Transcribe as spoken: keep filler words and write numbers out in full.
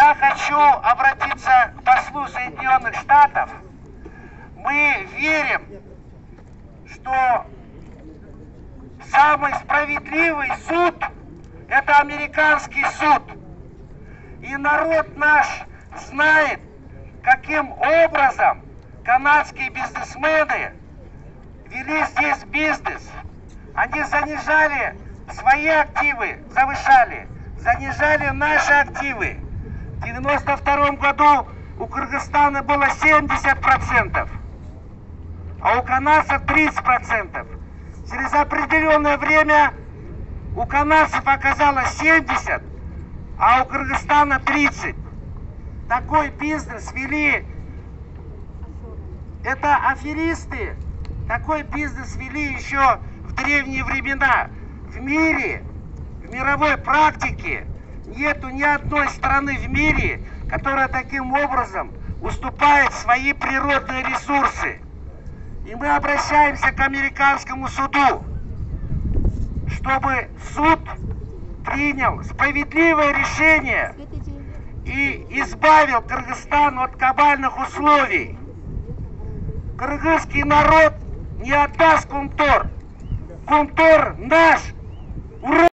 Я хочу обратиться к послу Соединенных Штатов. Мы верим, что самый справедливый суд – это американский суд. И народ наш знает, каким образом канадские бизнесмены вели здесь бизнес. Они занижали свои активы, завышали, занижали наши активы. В девяносто втором году у Кыргызстана было семьдесят процентов, а у канадцев тридцать процентов. Через определенное время у канадцев оказалось семьдесят, а у Кыргызстана тридцать. Такой бизнес вели, это аферисты, такой бизнес вели еще в древние времена. В мире, в мировой практике нету ни одной страны в мире, которая таким образом уступает свои природные ресурсы. И мы обращаемся к американскому суду, чтобы суд принял справедливое решение и избавил Кыргызстан от кабальных условий. Кыргызский народ не отдаст Кумтор. Кумтор наш. Ура!